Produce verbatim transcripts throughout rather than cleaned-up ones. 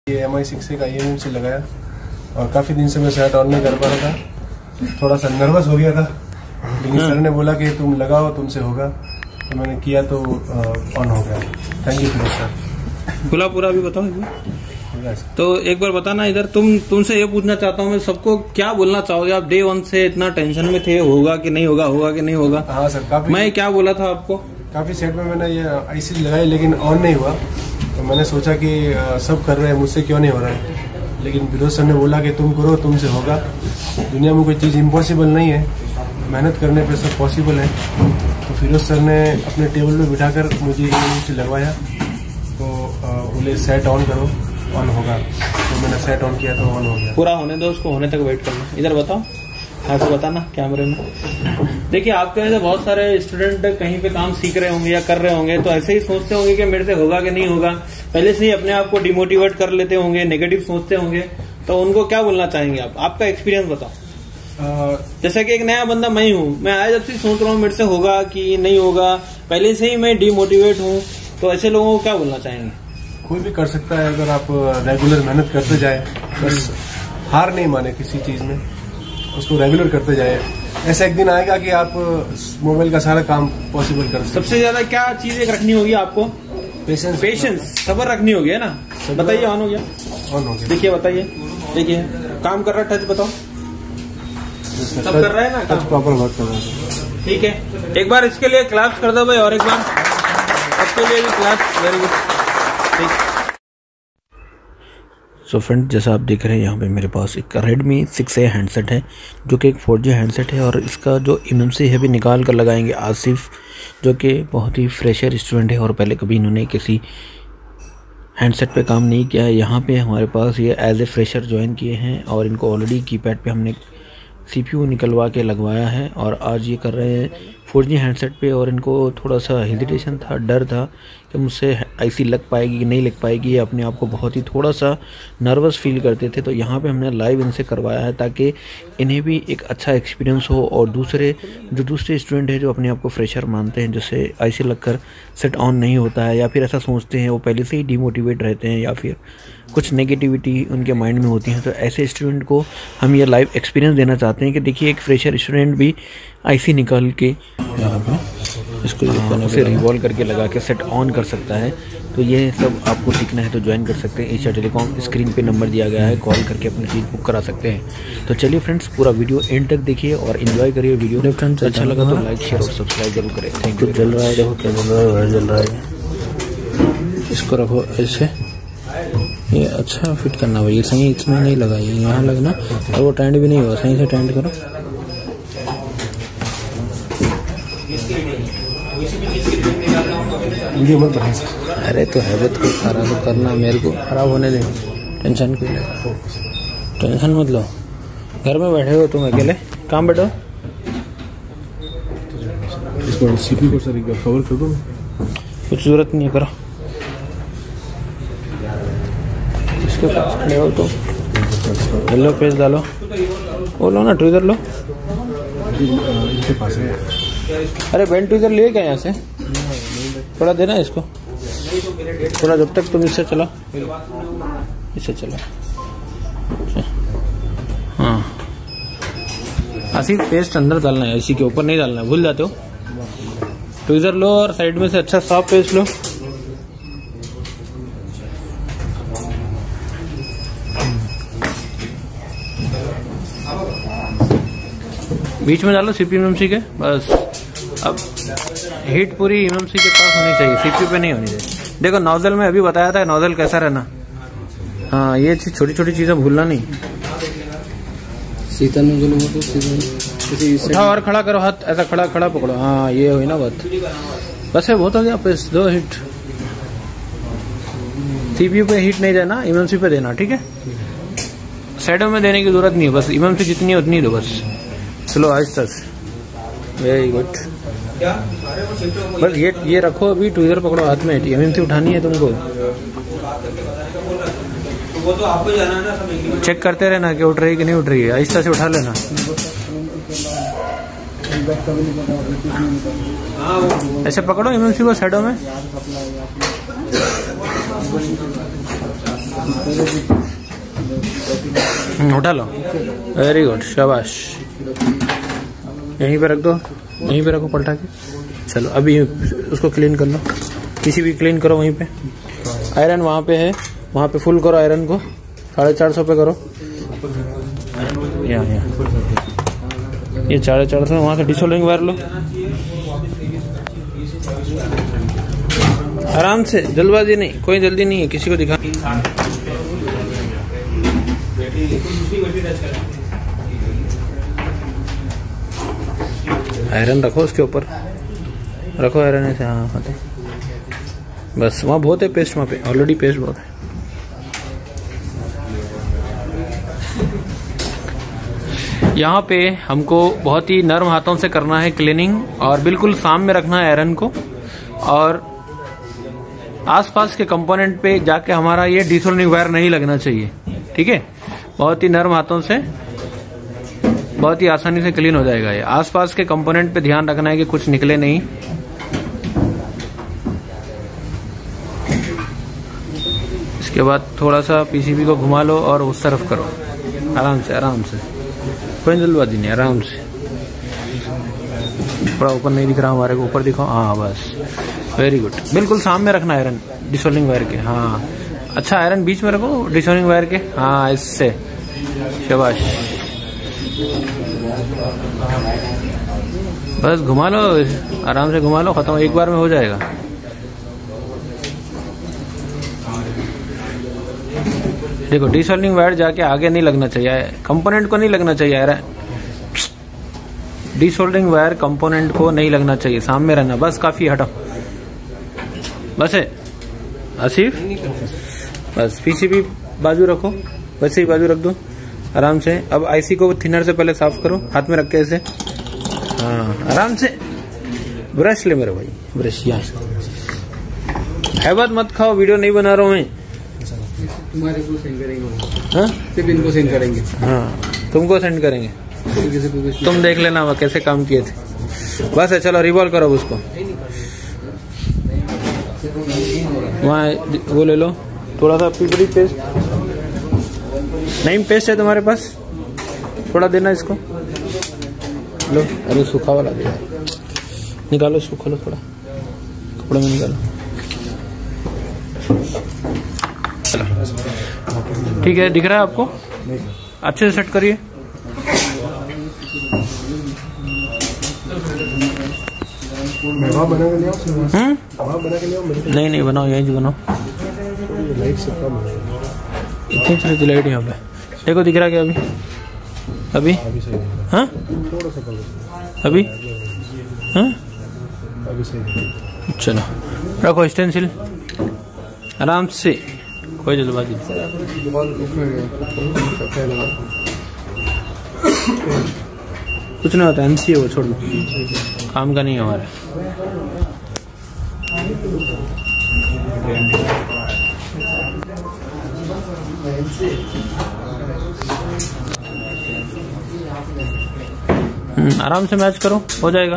ये एम आई सिक्स का E M C लगाया और काफ़ी दिन से मैं सेट ऑन नहीं कर पा रहा था, थोड़ा सा नर्वस हो गया था, लेकिन सर ने बोला कि तुम लगाओ, तुमसे होगा, तो मैंने किया तो ऑन हो गया। Thank you sir. खुला पूरा भी बताओ। तो एक बार बताना इधर, तुम तुमसे ये पूछना चाहता हूँ मैं, सबको क्या बोलना चाहोगे? आप डे वन से इतना टेंशन में थे, होगा कि नहीं होगा, होगा कि नहीं होगा? हाँ सर, काफी मैं क्या बोला था आपको, काफी सेट में मैंने ये आईसी लगाई लेकिन ऑन नहीं हुआ, तो मैंने सोचा कि सब कर रहे हैं, मुझसे क्यों नहीं हो रहा है। लेकिन विरोध सर ने बोला कि तुम करो, तुमसे होगा। दुनिया में कोई चीज़ इम्पॉसिबल नहीं है, मेहनत करने पे सब पॉसिबल है। तो फिरोज सर ने अपने टेबल पे बिठाकर मुझे ये लगवाया, तो बोले सेट ऑन करो, ऑन होगा। तो मैंने सेट ऑन किया तो ऑन हो गया। पूरा होने दो, उसको होने तक वेट करना। इधर बताओ, ऐसे बताना कैमरे में। देखिए, आपके जैसे बहुत सारे स्टूडेंट कहीं पे काम सीख रहे होंगे या कर रहे होंगे, तो ऐसे ही सोचते होंगे कि मेरे से होगा कि नहीं होगा, पहले से ही अपने आप को डिमोटिवेट कर लेते होंगे, नेगेटिव सोचते होंगे। तो उनको क्या बोलना चाहेंगे आप? आपका एक्सपीरियंस बताओ। जैसे कि एक नया बंदा मैं ही हूँ, मैं आज जब से सोच रहा हूँ मेरे से होगा कि नहीं होगा, पहले से ही मैं डिमोटिवेट हूँ, तो ऐसे लोगों को क्या बोलना चाहेंगे? कोई भी कर सकता है अगर आप रेगुलर मेहनत करते जाए, बस हार नहीं माने किसी चीज में, उसको रेगुलर करते जाए। ऐसा एक दिन आएगा कि आप मोबाइल का सारा काम पॉसिबल कर सकते। सबसे ज्यादा क्या चीज एक रखनी होगी आपको? पेशेंस। पेशेंस, सबर रखनी होगी, है ना? बताइए, ऑन हो गया? ऑन हो गया। देखिए, बताइए, देखिए काम कर रहा है, टच बताओ, सब कर रहा है ना, टच प्रॉपर वर्क कर रहा है। ठीक है, एक बार इसके लिए क्लैप्स कर दो भाई, और एक बार सबके लिए भी claps. Very good. So friend, जैसा आप देख रहे हैं यहाँ पे मेरे पास एक रेडमी सिक्स ए हैंडसेट है, जो कि एक फोर जी हैंडसेट है, और इसका जो एमएमसी है भी निकाल कर लगाएंगे आसिफ, जो कि बहुत ही फ्रेशर स्टूडेंट है और पहले कभी इन्होंने किसी हैंडसेट पे काम नहीं किया है। यहाँ पे हमारे पास ये एज ए फ्रेशर ज्वाइन किए हैं, और इनको ऑलरेडी कीपैड पे हमने सीपीयू निकलवा के लगवाया है, और आज ये कर रहे हैं फोर जी हैंडसेट पे। और इनको थोड़ा सा हेजिटेशन था, डर था कि मुझसे आईसी लग पाएगी कि नहीं लग पाएगी, अपने आप को बहुत ही थोड़ा सा नर्वस फील करते थे। तो यहाँ पे हमने लाइव इनसे करवाया है, ताकि इन्हें भी एक अच्छा एक्सपीरियंस हो, और दूसरे जो दूसरे स्टूडेंट हैं जो अपने आप को फ्रेशर मानते हैं, जैसे आईसी लगकर सेट ऑन नहीं होता है, या फिर ऐसा सोचते हैं, वो पहले से ही डिमोटिवेट रहते हैं, या फिर कुछ नेगेटिविटी उनके माइंड में होती है, तो ऐसे स्टूडेंट को हम ये लाइव एक्सपीरियंस देना चाहते हैं कि देखिए, एक फ्रेशर स्टूडेंट भी आईसी निकाल के यहाँ पे इसको उसे रिवॉल्व करके लगा के सेट ऑन कर सकता है। तो ये सब आपको सीखना है तो ज्वाइन कर सकते हैं। एशिया टेलीकॉम स्क्रीन पे नंबर दिया गया है, कॉल करके अपनी चीज़ बुक करा सकते हैं। तो चलिए फ्रेंड्स, पूरा वीडियो एंड तक देखिए और एंजॉय करिए वीडियो। अच्छा लगा तो लाइक, शेयर और सब्सक्राइब जरूर करें। Thank you. जल रहा है, देखो क्या जल रहा है, जल रहा है। इसको रखो ऐसे, ये अच्छा फिट करना भाई, ये सही इसमें नहीं लगा, ये यहाँ लगना, और वो टेंड भी नहीं हुआ, सही से टेंड करो। मत अरे तो है तो खराब तो करना, मेरे को खराब होने दे, टेंशन क्यों ले, टेंशन मत लो। घर में बैठे हो तुम अकेले, काम बैठो। इसको सीपी को सर एक बार कवर कर दो। कुछ जरूरत नहीं है, करो। इसके पास खड़े हो तो लो, पेज डालो, वो लो ना, ट्विजर लो। इनके पास है। अरे बेंट ट्विजर लिए क्या यहाँ से? थोड़ा देना इसको, थोड़ा, जब तक तुम इससे चला, इससे चला। हाँ, आसिफ पेस्ट अंदर डालना है, इसी के ऊपर नहीं डालना है, भूल जाते हो। ट्विजर लो और साइड में से अच्छा सॉफ्ट पेस्ट लो। बीच में डालो सीपीयू एमएमसी के, बस। अब हीट पूरी एमएमसी के पास होनी चाहिए, सीपीयू पे नहीं होनी चाहिए। देखो नोजल में अभी बताया था, नोजल कैसा रहना। हाँ, ये चीज छोटी छोटी चीजें भूलना नहीं। सीता नोजल हो तो सीधा उठाओ और खड़ा करो हाथ, ऐसा खड़ा खड़ा पकड़ो। हाँ, ये हुई ना बात, बस है, बहुत हो गया। प्रेस दो हीट, सीपीयू पे हीट नहीं देना, एमएमसी पे देना, ठीक है? साइडों में देने की जरूरत नहीं है, बस एमएमसी जितनी है उतनी दो बस। चलो आहिस्ता से, वेरी गुड। बस ये ये रखो, अभी ट्विजर पकड़ो हाथ में, एमएमसी उठानी है तुमको। चेक करते रहना कि उठ रही कि नहीं उठ रही है, आहिस्ता से उठा लेना। ऐसे पकड़ो एमएमसी को साइडों में, उठा लो, वेरी गुड, शाबाश। यहीं पे रख दो, यहीं पे रखो पलटा के। चलो अभी उसको क्लीन कर लो, किसी भी क्लीन करो वहीं पे। आयरन वहाँ पे है, वहाँ पे फुल करो आयरन को, साढ़े चार सौ पे करो। यहाँ यहाँ ये साढ़े चार सौ, वहाँ से डिसोल्डिंग वायर लो, आराम से, जल्दबाजी नहीं, कोई जल्दी नहीं है किसी को दिखा। आयरन रखो उसके ऊपर, रखो आयरन ऐसे। हाँ हाँ बस, वहाँ बहुत है पेस्ट, वहाँ पे ऑलरेडी पेस्ट बहुत है। यहाँ पे हमको बहुत ही नर्म हाथों से करना है क्लीनिंग, और बिल्कुल सामने रखना है आयरन को, और आसपास के कंपोनेंट पे जाके हमारा ये डिसोल्डिंग वायर नहीं लगना चाहिए। ठीक है, बहुत ही नर्म हाथों से, बहुत ही आसानी से क्लीन हो जाएगा ये। आसपास के कंपोनेंट पे ध्यान रखना है कि कुछ निकले नहीं। इसके बाद थोड़ा सा पीसीबी को घुमा लो और उस तरफ करो, आराम से आराम से, कोई जल्दबाजी नहीं, आराम से। थोड़ा ऊपर नहीं दिख रहा हमारे को, ऊपर दिखाओ। हाँ बस, वेरी गुड, बिल्कुल सामने रखना आयरन डिसोल्डिंग वायर के। हाँ अच्छा, आयरन बीच में रखो डिसोल्डिंग वायर के। हाँ इससे, शाबाश, बस घुमा लो, आराम से घुमा लो, खत्म, एक बार में हो जाएगा। देखो डिसोल्डिंग वायर जाके आगे नहीं लगना चाहिए, कंपोनेंट को नहीं लगना चाहिए यार, डिसोल्डिंग वायर कंपोनेंट को नहीं लगना चाहिए, सामने रहना बस, काफी। हटो बस है आसिफ, बस पीसीबी बाजू रखो, वैसे ही बाजू रख दो आराम से। अब आईसी को थिनर से पहले साफ करो, हाथ में रख के ऐसे। हाँ आराम से, ब्रश ले मेरे भाई, ब्रश। यहाँ हैबत मत खाओ, वीडियो नहीं बना रहा हूँ मैं। तुम्हारे को सेंड करेंगे, हाँ सिर्फ इनको सेंड करेंगे। हाँ तुमको सेंड करेंगे, तुम देख लेना वो कैसे काम किए थे। बस है, चलो रिवॉल्व करो उसको, वहाँ वो ले लो थोड़ा सा पीपड़ी पेस्ट। नहीं पेस्ट है तुम्हारे पास, थोड़ा देना इसको, लो। अरे सूखा वाला दे, निकालो इसको, खोलो थोड़ा, कपड़े में निकालो। चलो ठीक है, दिख रहा है आपको, अच्छे से सेट करिए। वहाँ बना के ले आओ, हम्म वहाँ बना के ले आओ। नहीं नहीं बनाओ, यहीं से बनाओ, लाइट से कम है, इतनी चलती लाइट यहाँ पे। देखो दिख रहा क्या अभी? अभी अभी सही है, हाँ थोड़ा सा कम, अभी हाँ अभी सही है। चलो रखो स्टेंसिल, आराम से, कोई जल्दबाजी नहीं। कुछ नहीं होता, एमसी है वो, छोड़ दो, काम का नहीं है हमारा। आराम से मैच करो, हो जाएगा।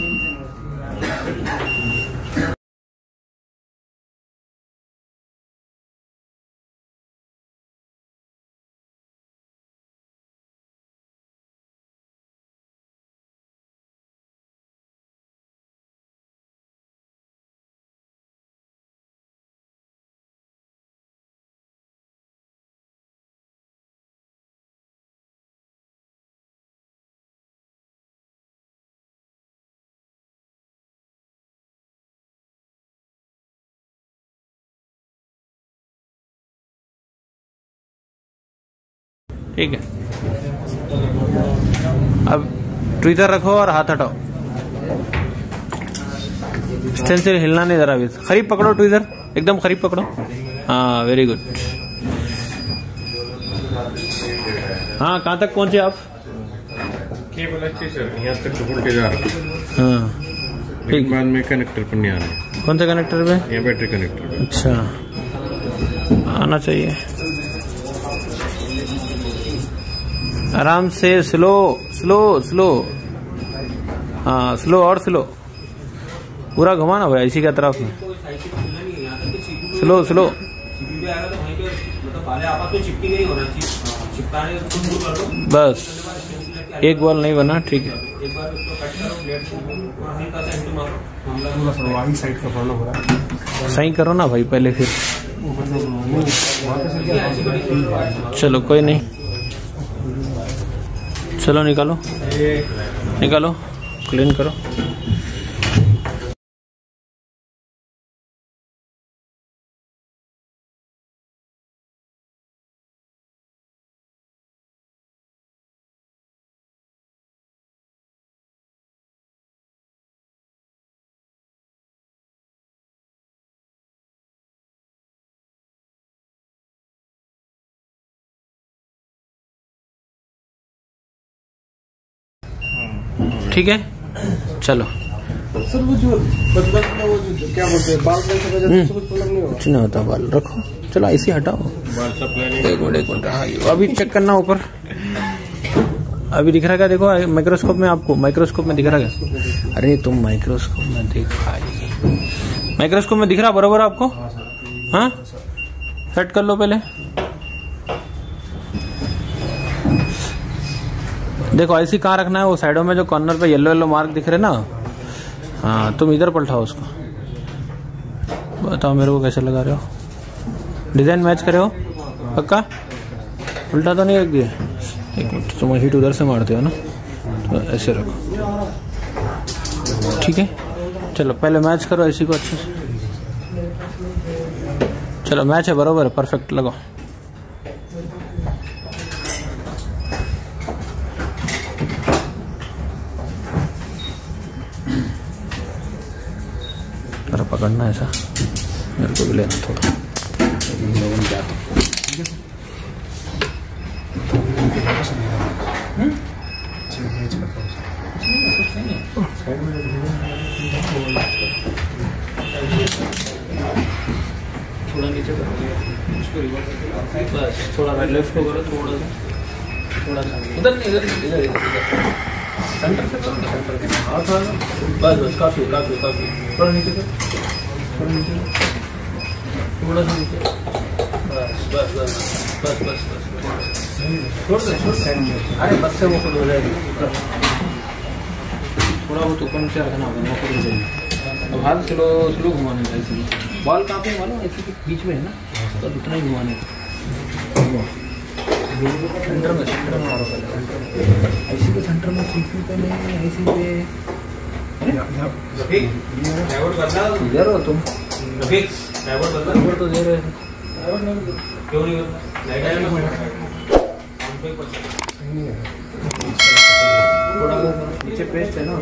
ठीक है, अब ट्विटर रखो और हाथ हटाओ, स्टेंसिल हिलना नहीं जरा भी, करीब पकड़ो ट्विटर, एकदम करीब पकड़ो। हाँ वेरी गुड। हाँ कहाँ तक पहुंचे आप? केबल अच्छी सर, यहाँ तक तो वोल्टेज आ रहा है। हाँ ठीक, बाद में कनेक्टर पर नहीं आ रहा। कौन सा कनेक्टर पे? यहाँ बैटरी कनेक्टर पे। अच्छा, आना चाहिए। आराम से, स्लो स्लो स्लो, हाँ स्लो और स्लो, पूरा घुमाना भाई इसी का तरफ में, स्लो स्लो। आपस में चिपकी नहीं होना चाहिए, चिपकाने को दूर कर दो बस। एक बॉल नहीं बना, ठीक है। एक बार उसको कट करो, ब्लेड से और हल्का सा इंटू मारो, पूरा वही साइड का प्रॉब्लम हो रहा है। सही करो ना भाई पहले, फिर चलो कोई नहीं, चलो निकालो निकालो, क्लीन करो। ठीक है चलो। सर वो जो बचपन में वो जो क्या बोलते हैं बाल से वजह से कुछ प्रॉब्लम नहीं होगा? कुछ नहीं होता, बाल रखो। चलो ऐसे हटाओ, एक मिनट एक मिनट, हाँ अभी चेक करना ऊपर। अभी दिख रहा है क्या? देखो माइक्रोस्कोप में, आपको माइक्रोस्कोप में दिख रहा है क्या? अरे तुम माइक्रोस्कोप में देख भाई, माइक्रोस्कोप में दिख रहा बराबर आपको? हाँ सेट कर लो पहले। देखो ऐसी कहाँ रखना है, वो साइडों में जो कॉर्नर पे येलो येलो मार्क दिख रहे ना, हाँ तुम इधर पलटाओ उसको। बताओ मेरे को कैसे लगा रहे हो? डिजाइन मैच करे हो पक्का? उल्टा तो नहीं रख दिया? एक मिनट, तुम हीट उधर से मारते हो ना, तो ऐसे रखो, ठीक है। चलो पहले मैच करो ऐसी को अच्छे से। चलो मैच है, बराबर है, परफेक्ट लगाओ। पकड़ना ऐसा, मेरे को भी लेना थोड़ा। थोड़ा नीचे करो, बस थोड़ा लेफ्ट को करो, थोड़ा सा थोड़ा सा उधर नहीं, इधर इधर सेंटर से करो, सेंटर के हाथ वाला, बस बस काफी काफी काफी। थोड़ा नीचे करो, थोड़ा नीचे, थोड़ा सा नीचे, बस बस बस बस बस बस छोड़ दे, छोड़ दे। अरे बस से वो खुद हो जाएगी, थोड़ा बहुत ऊपर नीचे रखना होगा, वो खुद हो जाएगी। अब हाथ स्लो स्लो घुमाने का, ऐसे बॉल कहाँ पे मानो, ऐसे के बीच में है ना, तो उतना ही घुमाने का। सेंटर में सेंटर में मारो पहले, ऐसे के सेंटर में, सीपी पे नहीं, ऐसे पे इधर हो तुम, तो दे रहे क्यों नहीं? थोड़ा नीचे पेस्ट है ना,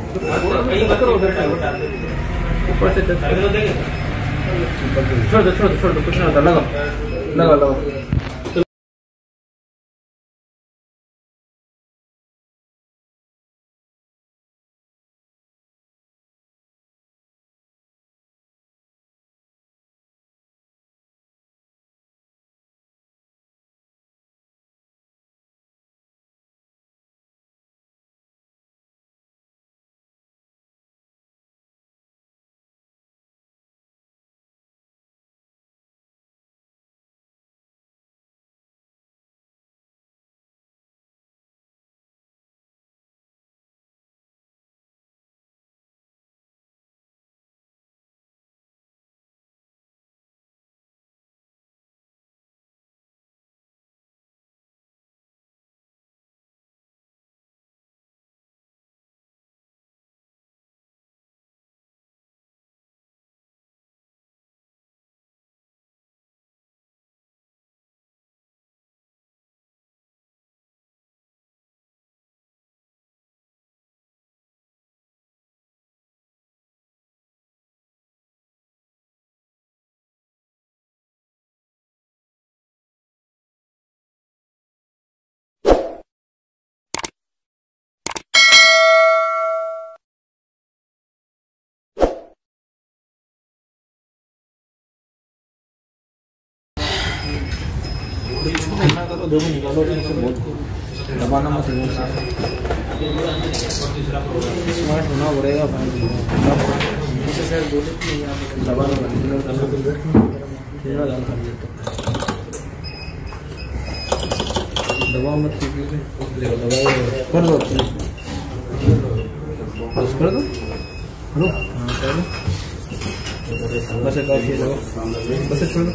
ऊपर से छोड़ दो छोड़ दो छोड़ दो, कुछ नहीं होता, लगाओ लगाओ लगाओ। करो, देखो निकालो, बहुत दबाना मत, स्मार्ट होना पड़ेगा। दबाना दबाओ मत सीपीयू पे, देखो दबाओ कर दो, बस कर दो, करो हाँ कर दो, बस एक काफी है, बस छोड़ दो।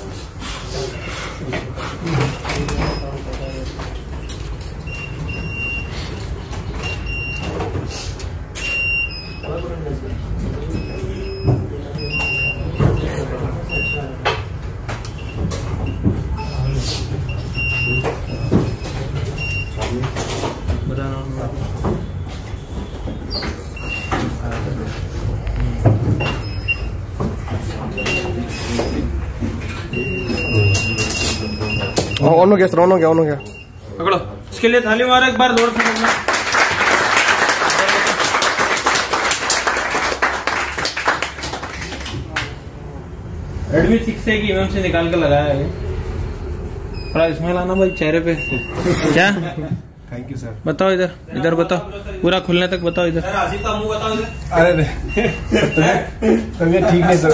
ऑन हो गया सर, ऑन हो गया, ऑन हो गया। पकड़ो, इसके लिए थाली मारो एक बार, जोर से करना। रेडमी सिक्स ए की एमएम से निकाल कर लगाया है। थोड़ा इसमें लाना भाई चेहरे पे। क्या थैंक यू सर। बताओ इधर, इधर बताओ, पूरा खुलने तक बताओ इधर। आसिफ का मुंह बताओ इधर। अरे तबीयत ठीक नहीं सर।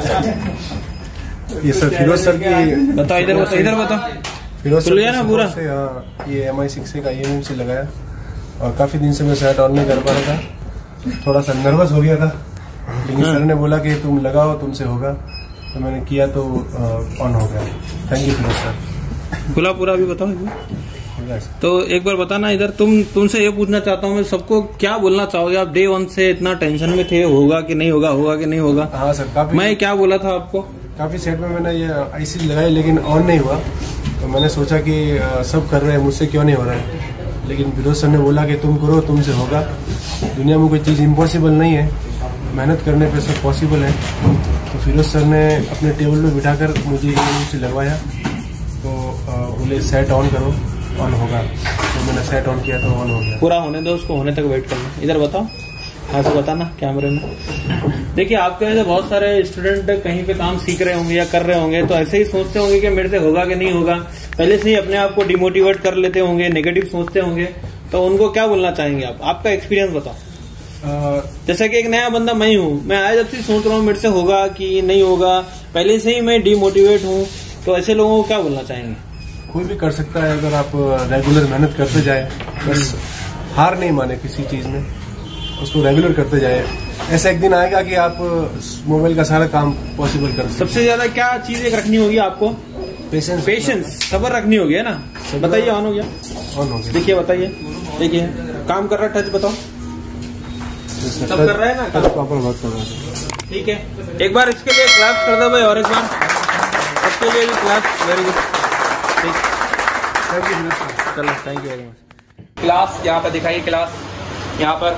ये सर फिरोज सर की, बताओ इधर बताओ, इधर बताओ। फिरोज खुल गया ना पूरा? से हाँ, ये एम आई सिक्स का ई एम एम से लगाया और काफी दिन से मैं सेट ऑन नहीं कर पा रहा था, थोड़ा सा नर्वस हो गया था, लेकिन सर ने बोला कि तुम लगाओ, तुमसे होगा, तो मैंने किया तो ऑन हो गया। Thank you Firoz sir. खुला पूरा भी बताओ। तो एक बार बताना इधर, तुम तुमसे ये पूछना चाहता हूँ मैं, सबको क्या बोलना चाहोगे आप? डे वन से इतना टेंशन में थे, होगा कि नहीं होगा, होगा कि नहीं होगा। हाँ सर, काफी मैं क्या बोला था आपको, काफी सेट में मैंने ये आईसी लगाई लेकिन ऑन नहीं हुआ, तो मैंने सोचा कि सब कर रहे हैं, मुझसे क्यों नहीं हो रहा है। लेकिन फिरोज सर ने बोला कि तुम करो, तुमसे होगा, दुनिया में कोई चीज़ इम्पॉसिबल नहीं है, मेहनत करने पे सब पॉसिबल है। तो फिरोज सर ने अपने टेबल पे बिठाकर मुझे ई से लगवाया, तो बोले सेट ऑन करो, ऑन होगा, तो मैंने सेट ऑन किया तो ऑन हो गया। पूरा होने दो उसको, होने तक वेट करना। इधर बताओ, हाँ से बताना कैमरे में। देखिए आपके जैसे बहुत सारे स्टूडेंट कहीं पे काम सीख रहे होंगे या कर रहे होंगे, तो ऐसे ही सोचते होंगे कि मेरे से होगा कि नहीं होगा, पहले से ही अपने आप को डिमोटिवेट कर लेते होंगे, नेगेटिव सोचते होंगे, तो उनको क्या बोलना चाहेंगे आप? आपका एक्सपीरियंस बताओ। जैसे कि एक नया बंदा मैं हूँ, मैं आज जब से सोच रहा हूँ मेरे से होगा कि नहीं होगा, पहले से ही मैं डिमोटिवेट हूँ, तो ऐसे लोगों को क्या बोलना चाहेंगे? कोई भी कर सकता है अगर आप रेगुलर मेहनत करते जाए, बस हार नहीं माने किसी चीज में, उसको रेगुलर करते जाए, ऐसा एक दिन आएगा कि आप मोबाइल का सारा काम पॉसिबल कर सकते। सबसे ज्यादा क्या चीज एक रखनी होगी आपको? पेशेंस, पेशेंस, सबर रखनी होगी, है ना? बताइए, ऑन हो गया, ऑन हो गया। देखिए बताइए, देखिए काम कर रहा है, टच बताओ, सब कर रहा है ना, प्रॉपर वर्क कर रहा है। ठीक है, एक बार इसके लिए क्लैप कर दो भाई, और एक बार सबके लिए भी क्लैप। वेरी गुड, ठीक, थैंक यू चलो, thank you very much. Class यहाँ पर दिखाइए, क्लास यहाँ पर,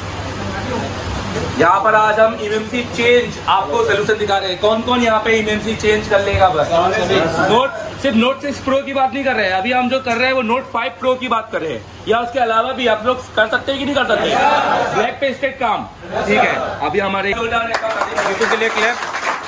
यहाँ पर आज हम इमेमसी चेंज आपको सोल्यूशन दिखा रहे हैं। कौन कौन यहाँ पे इमेमसी चेंज कर लेगा? बस नोट, सिर्फ नोट सिक्स प्रो की बात नहीं कर रहे हैं, अभी हम जो कर रहे हैं वो नोट फाइव प्रो की बात कर रहे हैं, या उसके अलावा भी आप लोग कर सकते हैं कि नहीं कर सकते? ब्लैक पेस्टेड काम, ठीक है। अभी हमारे के लिए क्लियर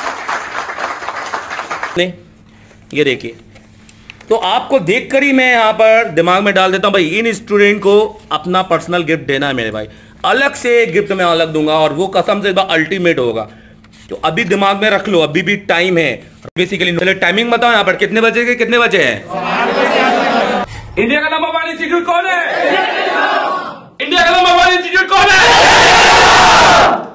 नहीं, ये देखिए, तो आपको देखकर ही मैं यहाँ पर दिमाग में डाल देता हूँ भाई, इन स्टूडेंट को अपना पर्सनल गिफ्ट देना है मेरे भाई, अलग से गिफ्ट मैं अलग दूंगा, और वो कसम से अल्टीमेट होगा। तो अभी दिमाग में रख लो, अभी भी टाइम है। बेसिकली चलो टाइमिंग बताओ यहाँ पर, कितने बजे के कितने बजे है? इंडिया का नंबर वन इंस्टीट्यूट कौन है? इंडिया का नंबर वन इंस्टीट्यूट कौन है?